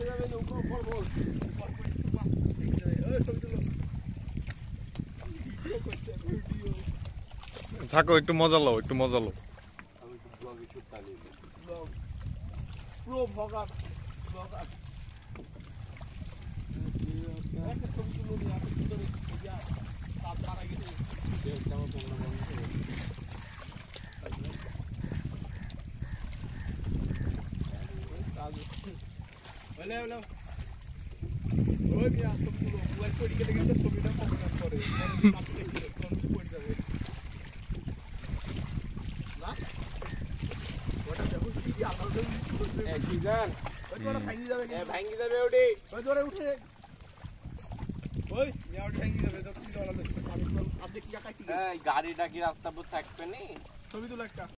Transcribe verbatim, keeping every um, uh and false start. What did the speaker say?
থাকো একটু মজা লও একটু মজা লও Hello, hello. Oy, mi asto pulo. Wal kori ke lagin to sobita program kore. Kontu pori jabe. Na? Wata jabu ki Allah do. Eh, kigan. Oy, tora bhangi jabe. Eh, bhangi jabe odi. Oy, tora uthe. Oy, mi odi bhangi jabe to ki dora le. Ab dekhi ka ki. Eh, gari ta ki rasta por থাকবে নি. ছবি তো লাগতা